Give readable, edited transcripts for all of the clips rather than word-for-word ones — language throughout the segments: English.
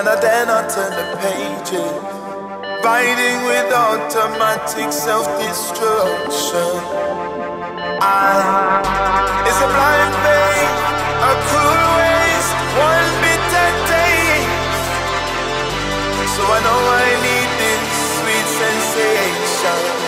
and I dare not turn the pages. Riding with automatic self-destruction. It's a blind faith, a cruel waste, one bitter taste. So I know I need this sweet sensation.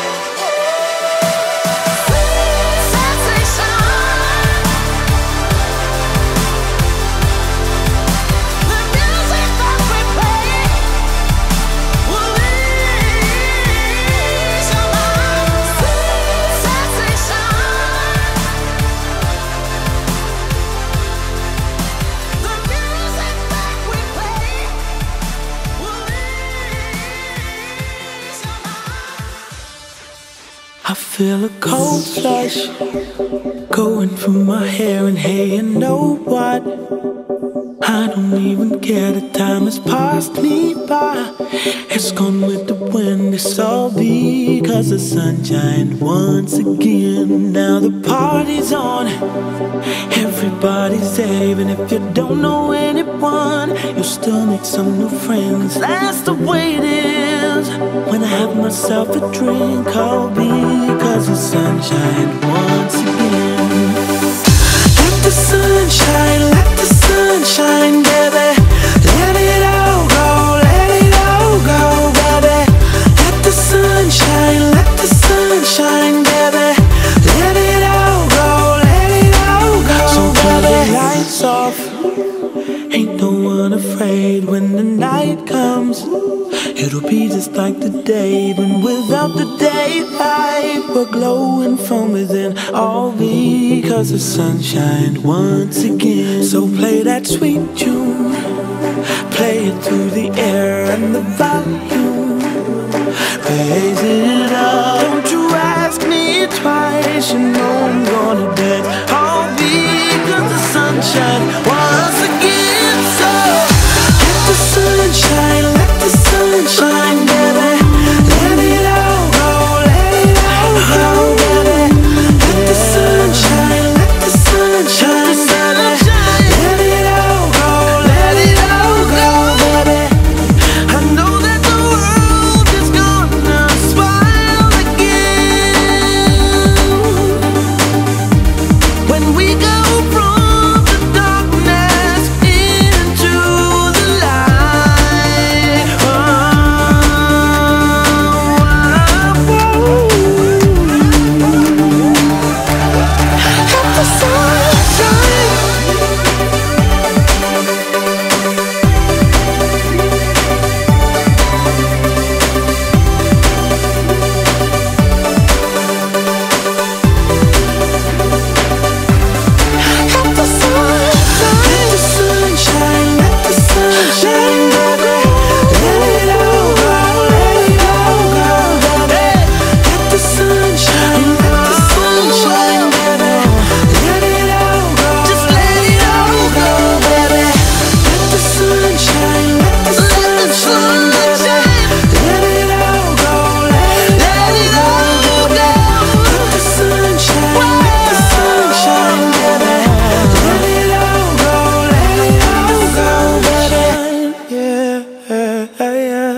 I feel a cold flush going through my hair, and hey, you know what? I don't even care, the time has passed me by. It's gone with the wind, it's all because the sunshine once again. Now the party's on, everybody's there. Even if you don't know anyone, you'll still make some new friends. That's the way it is. When I have myself a drink, I'll be because the sunshine once again. Let the sunshine, let the sunshine, baby. Let it all go, let it all go, baby. Let the sunshine, baby. Let it all go, let it all go. So turn the lights off, ain't no one afraid when the night comes. It'll be just like the day, but without the daylight, we're glowing from within, all because the sunshine once again. So play that sweet tune, play it through the air and the volume, raise it up. Don't you ask me twice, you know I'm gonna dance, all because the sunshine once again. So let the sunshine, let the sunshine, baby. Let it all go, let it all go, baby. Let the sunshine, let the sunshine, baby. Let it all go, let it all go, baby. I know that the world is gonna smile again when we go from the darkness into the light. Let the sunshine. Let the sunshine, let the sunshine, baby. Let it all go, let it all go, baby. Let the sunshine, baby. Let it all go, just let it all go, baby. Let the sunshine, baby. Let it all go, let it all go, let the sunshine, baby. Let it all go, let it all go, baby. Yeah, yeah.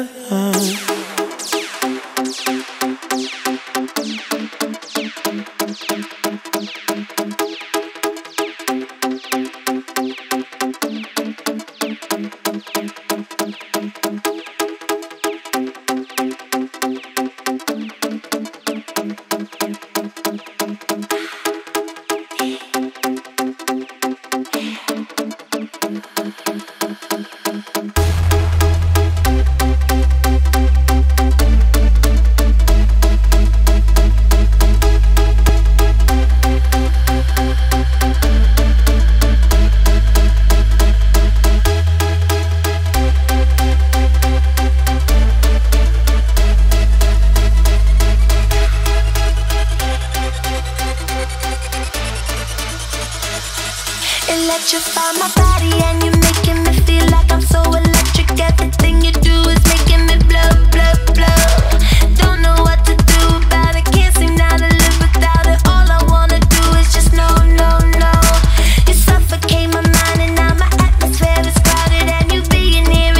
Electrify my body and you're making me feel like I'm so electric. Everything you do is making me blow, blow, blow. Don't know what to do about it, can't seem now to live without it. All I wanna do is just no, no, no. You suffocate my mind and now my atmosphere is crowded, and you being here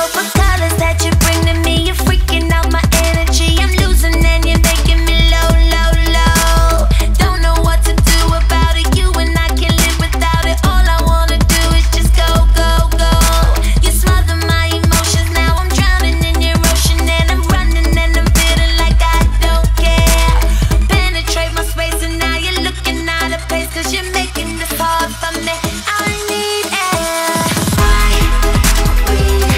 for colors that you bring to me. You're freaking out my energy. I'm losing and you're making me low, low, low. Don't know what to do about it. You and I can't live without it. All I wanna do is just go, go, go. You smother my emotions. Now I'm drowning in your ocean. And I'm running and I'm feeling like I don't care. Penetrate my space and now you're looking out of place. Cause you're making this hard for me. I need air. I breathe.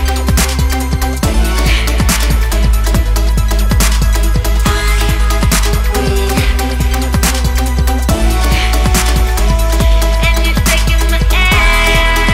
And you're taking my air.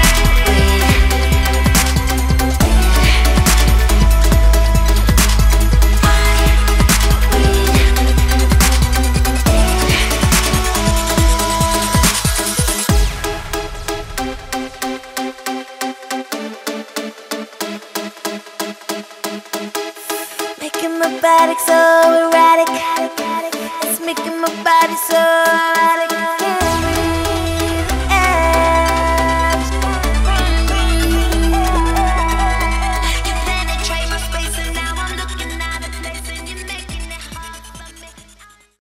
Making my body so erratic. It's making my body so